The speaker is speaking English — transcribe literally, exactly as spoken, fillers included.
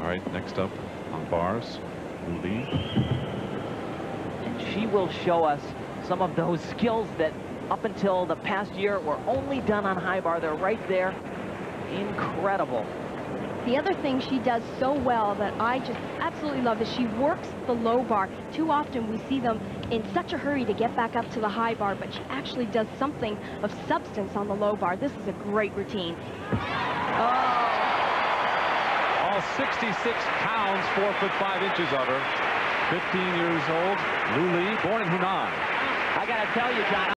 All right, next up on bars, Lee. And she will show us some of those skills that up until the past year were only done on high bar. They're right there. Incredible. The other thing she does so well that I just absolutely love is she works the low bar. Too often we see them in such a hurry to get back up to the high bar, but she actually does something of substance on the low bar. This is a great routine. Oh. All sixty-six pounds, four foot five inches of her. fifteen years old, Lu Lee, born in Hunan. I gotta tell you, John.